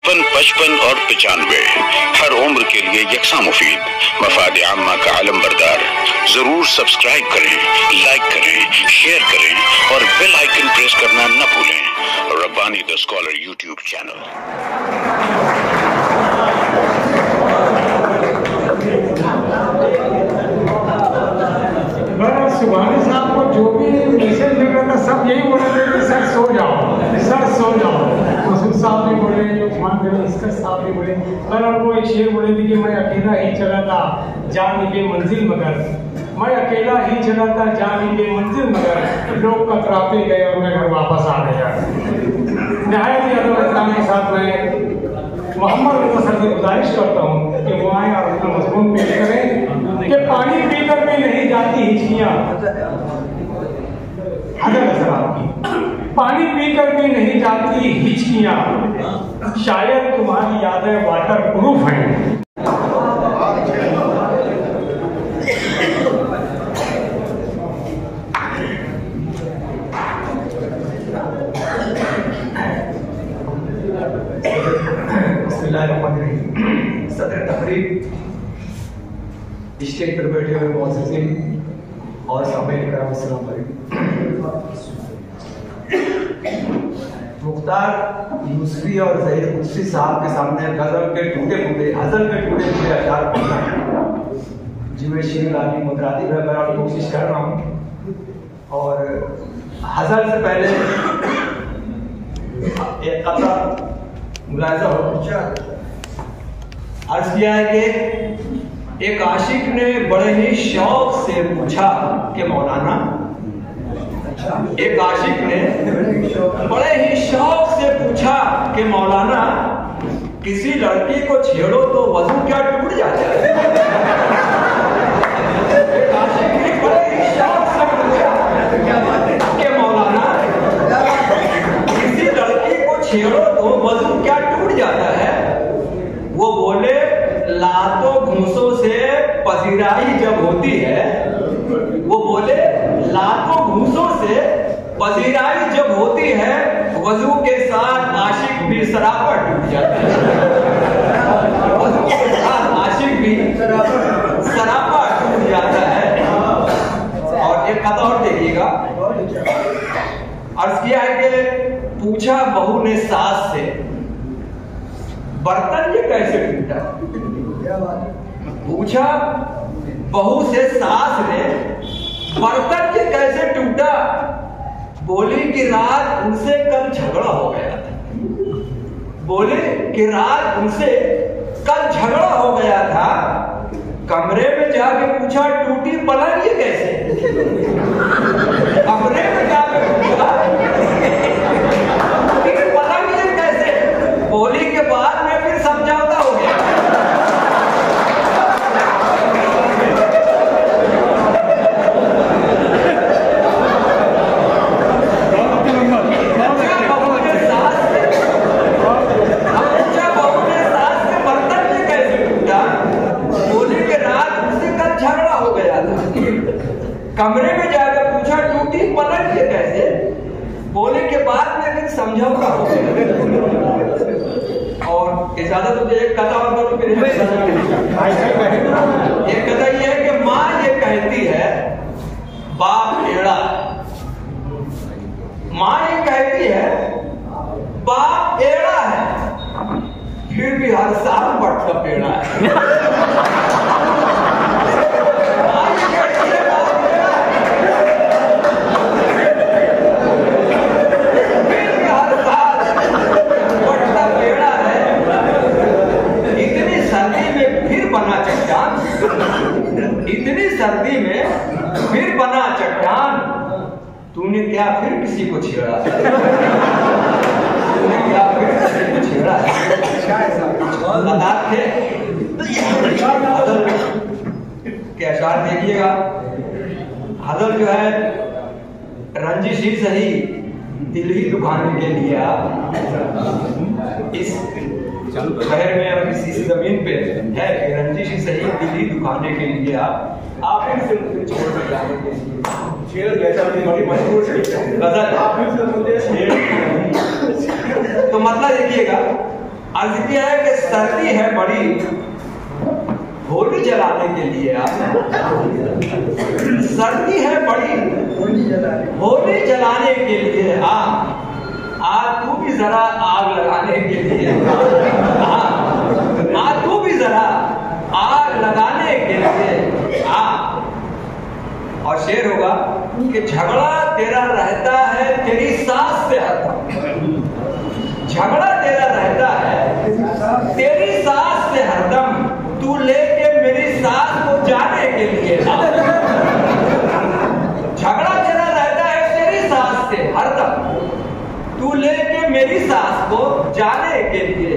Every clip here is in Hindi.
55 और 95 हर उम्र के लिए यकसा मुफीद, मफाद आम्मा का आलम बरदार। जरूर सब्सक्राइब करें, लाइक करें, शेयर करें और बेल आइकन प्रेस करना न भूलें। Rabbani the scholar YouTube channel. Subhani साहब को जो भी मैसेज मिल रहा था सब यही बोल रहे थे कि सर सो जाओ, सर सो जाओ। मसूद साहब भी बोले, इसका साहब भी बोले, पर वो एक शेर बोले थे कि मैं अकेला ही चला था जाने के मंजिल मगर, मैं अकेला ही चला था जाने के मंजिल मगर, लोग कतराते गए और मैं घर वापस आ गया। नहायत ही अदब एहतराम के साथ मैं मोहम्मद रजा सर से गुजारिश करता हूँ कि वो आए और अपना मजमून पेश करें कि पानी पीकर भी नहीं जाती हिचकियाँ। हजर सर आपकी पानी पीकर भी नहीं जाती हिचकियाँ, शायद तुम्हारी यादें वाटर प्रूफ हैं। सदर तकरीब, स्टेज पर बैठे हुए मौजूदीन और सामईन किराम, अस्सलाम वालेकुम। मुख्तार यूसुफी और ज़हीर कुदसी साहब के सामने गजल के टूटे फूटे, हज़ल के टूटे फूटे अशार पढ़ना जिन्हें शेर लानी मुतरादी में मैं कोशिश कर रहा हूँ। और हज़ल से पहले एक कथा मुलाज़ा हो अर्ज किया है कि एक आशिक ने बड़े ही शौक से पूछा कि मौलाना, एक आशिक ने बड़े ही शौक से पूछा कि मौलाना, किसी लड़की को छेड़ो तो वजू क्या टूट जाता है? एक आशिक ने बड़े ही शौक से पूछा कि मौलाना, किसी लड़की को छेड़ो तो वजू क्या टूट जाता है? वो बोले, लातों घूसों से पजीराई जब होती है, वो बोले लातों घूसों से पजीराई जब होती है, वजू के साथ आशिक भी सरापा टूट जाता है। वजू के साथ आशिक भी सरापा टूट जाता है। और एक कथा और देखिएगा, अर्ज किया है कि पूछा बहू ने सास से, बर्तन ये कैसे टूटा? पूछा बहू से सास ने, बर्तन ये कैसे टूटा? बोली कि रात उनसे कल झगड़ा हो गया था। बोली कि रात उनसे कल झगड़ा हो गया था। कमरे में जाके पूछा, टूटी पलंग ये कैसे? कमरे में जाके पूछा, टूटी पलंग ये कैसे? बोली के बाद में फिर समझौता हो गया। कमरे में जाकर पूछा, टूटी पलंग ये कैसे? बोले के बाद में फिर समझौता हो गया। और इजाजत मुझे एक कथा और बोलूं फिर एक कथा ये है कि माँ ये कहती है बाप टेढ़ा, माँ ये कहती है बाप टेढ़ा है, फिर भी हर साल बट का पेड़ा है। इतनी सर्दी में फिर बना चट्टान, तूने क्या फिर किसी को छेड़ा? तूने क्या फिर किसी को छेड़ा? लदाख थे के अशार देखिएगा। हज़ल जो है, रंजिश ही सही दिल ही दुखाने के लिए आप इस शहर में और इस जमीन पे है कि रंजिश ही सही दिल ही दुखाने के लिए आप फिर से मुझे छोड़ कर जाने के लिए शेर जैसा बड़ी मशहूर गजल। तो मतलब देखिएगा, अर्ज किया है कि सर्दी है बड़ी, होली जलाने के लिए सर्दी है बड़ी, होली जलाने के लिए तू भी जरा आग लगाने के लिए तू भी जरा आग लगाने के लिए और शेर होगा कि झगड़ा तेरा रहता है तेरी सास से हरदम, झगड़ा तेरा रहता है तेरी सास से हरदम, तू लेके मेरी सास को जाने के लिए झगड़ा तेरा रहता है तेरी सास से हरदम, तू लेके मेरी सास को जाने के लिए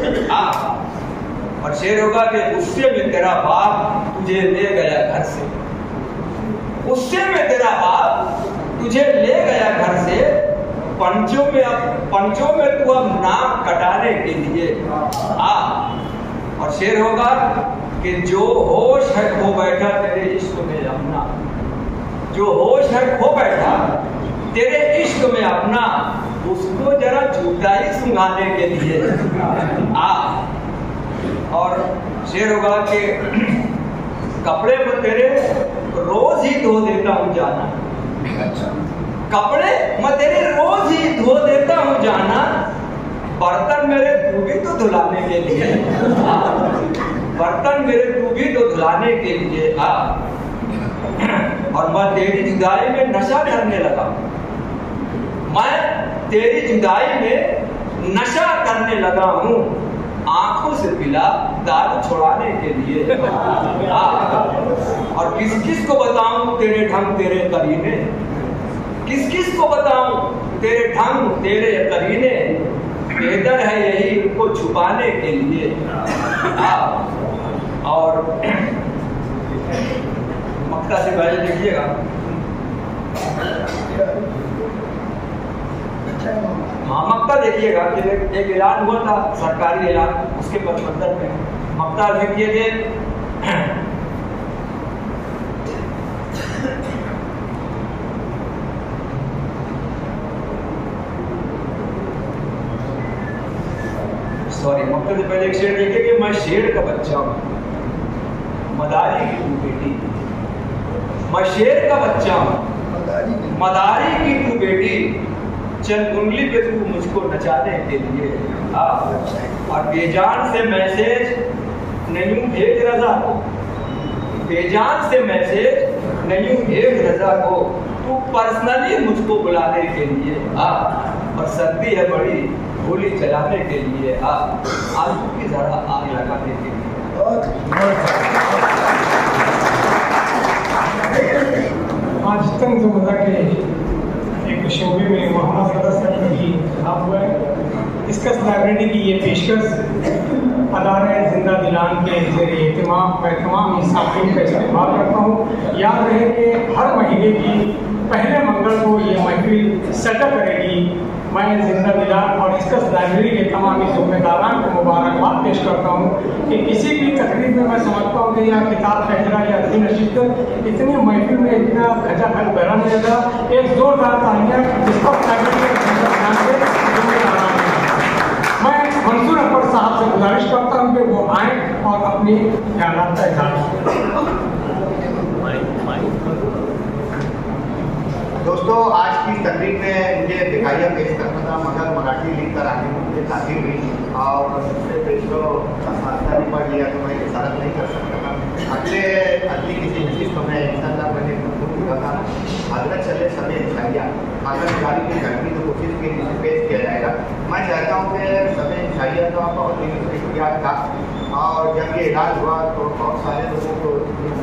और शेर होगा कि गुस्से में तेरा बाप तुझे ले गया घर से, गुस्से में तेरा बाप तुझे ले गया घर से, पंचों में तू अब नाक कटाने के लिए और शेर होगा कि जो होश है खो बैठा तेरे इश्क में अपना, जो होश है खो बैठा तेरे इश्क में अपना, उसको जरा झूठा ही सुनाने के लिए और शेर होगा कि कपड़े में तेरे रोज ही धो देता हूँ जाना, कपड़े मैं तेरे रोज ही धो देता हूँ जाना, बर्तन मेरे तू भी तो धुलाने के लिए बर्तन मेरे तू भी तो धुलाने के लिए और मैं तेरी जुदाई में नशा करने लगा, मैं तेरी जुदाई में नशा करने लगा हूँ, आंखों से पिला दारू छुड़ाने के लिए और किस किस को बताऊं तेरे ढंग तेरे करीने, किस किस को बताऊं तेरे ढंग तेरे करीने, बेहतर है यही इनको छुपाने के लिए और मक्ता से पहले देखिएगा मक्ता देखिएगा कि एक ऐलान हुआ था सरकारी ऐलान, उसके 75 में मक्ता देखिए कि मक्ता से पहले एक शेर देखिए कि मैं शेर का बच्चा हूँ, मदारी की तू बेटी, मैं शेर का बच्चा हूँ, मदारी की तू बेटी, चल उंगली पे तू मुझको नचाने के लिए और बेजान से मैसेज नहीं भेज रजा को, बेजान से मैसेज नहीं भेज रजा को, तू पर्सनली मुझको बुलाने के लिए और सर्दी है बड़ी होली चलाने के लिए आलू की जरा आग लगाने के लिए आज तक जो मजा के एक शोबे में मोहम्मद सदस्य की इंतजाम हुआ है, इसका लाइब्रेरी की ये पेशकश अदारे जिंदा दिलान के ज़रिए एहतमाम मैं तमाम साथियों का इस्तेमाल करता हूँ। याद रहे कि हर महीने की पहले मंगल को ये महफिल सेटअप करेगी। मैं जिंदा दिलान और इसका लाइब्रेरी के तमाम जिम्मेदारान को मुबारकबाद पेश करता हूँ कि किसी भी तकरीब में मैं समझता हूँ कि या किताब फैसला या नशीद इतनी महफिल में इतना खचाखच भरा नहीं जाता। एक जोरदार तालियां मैं मंसूर अकबर साहब से गुजारिश करता हूँ कि वो आए और अपनी ख्यालात का इजहार दोस्तों, आज की तकरीब में मुझे दिखाइया पेश करना था मगर मराठी लिख कर आने में मुझे ताकीद हुई और उससे पेश को नहीं पढ़ लिया तो मैं इशारत नहीं कर सकता था। अगली किसी नशिस्त में इंशाअल्लाह मैंने पूरा था हजरत चले सभी इंशाइया अगर गाड़ी की घटनी तो कोशिश की पेश किया जाएगा। मैं चाहता हूँ कि सभी इंशाइया तो आपका बहुत शुक्रिया था और जब ये इलाज हुआ तो बहुत सारे लोगों को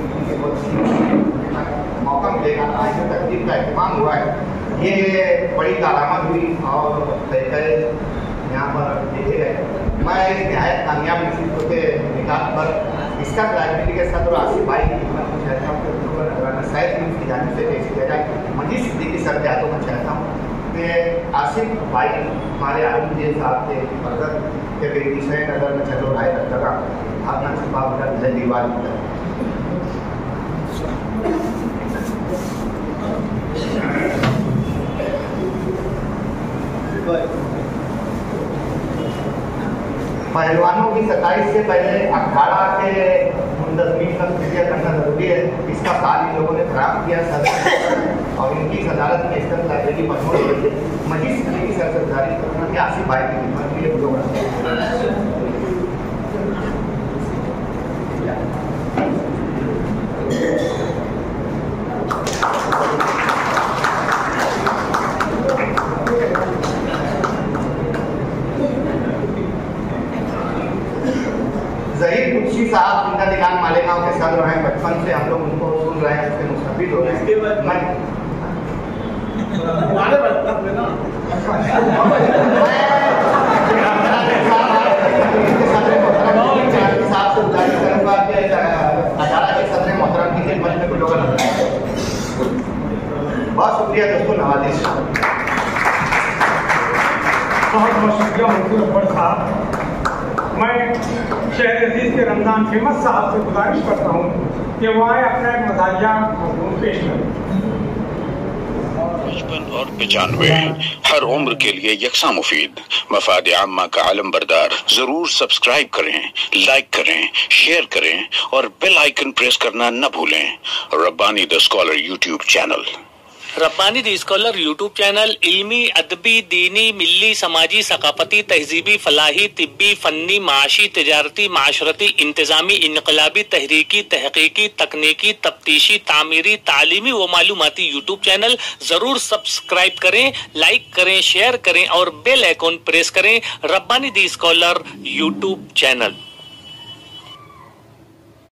मौका मिलेगा। आज जो तकलीफ का एहतमाम हुआ है ये बड़ी कारामद हुई और यहाँ पर देखे गए। मैं इस नहायत कामयाब नसीबों के निकाल पर इसका लाइब्रेरी के साथ और आसिफ भाई की मैं चाहता हूँ कि शायद की जाने से पेश किया जाए। मजीद सिद्दीकी सर क्या तो मैं चाहता हूँ कि आसिफ भाई हमारे आलम जी साहब के मदद के बेदिशा नजर में चलो राय रख लगा अपना छुपा है दीवार की तरफ। पहलवानों की 27 से पहले अखाड़ा के मुंतजमीन का तजिया करना जरूरी है। इसका साल इन लोगों ने खराब किया सदर और इनकी अदालत में स्तर लाइब्रेरी पर मजीद की सरकारी करना के आसिफ भाई की खिदमत के लिए प्रोग्राम ज़हीर कुर्सी साहब जिनका दिगान मालेगांव के सदर हैं, बचपन से हम लोग उनको सुन रहे हैं, उसके मुस्तफिद हो रहे हैं। साहब से गुजारिश करूँगा कि अदालत के सदर मोहतरम की खिदमत में कुछ लोग बहुत शुक्रिया दोस्तों, नवाजिश बहुत बहुत शुक्रिया मुफ्ती अकबर साहब। मैं शहर अजीज के रमजान फेमस साहब से गुजारिश करता हूँ कि वो आए अपना एक मज़ाहिया मज़मून पेश करें। 55 और 95 हर उम्र के लिए यकसा मुफीद, मफाद आम्मा का आलम बरदार। जरूर सब्सक्राइब करें, लाइक करें, शेयर करें और बेल आइकन प्रेस करना न भूलें। Rabbani the scholar YouTube channel. Rabbani the scholar YouTube channel इल्मी, अदबी, दीनी, मिल्ली, समाजी, सकाफती, तहजीबी, फलाही, तिब्बी, फन्नी, माशी, तिजारती, माशरती, इंतजामी, इनकलाबी, तहरीकी, तहकीकी, तकनीकी, तफ्तीशी, तामीरी, तालीमी व मालूमाती यूट्यूब चैनल जरूर सब्सक्राइब करें, लाइक करें, शेयर करें और बेल आइकन प्रेस करें। Rabbani the scholar YouTube channel.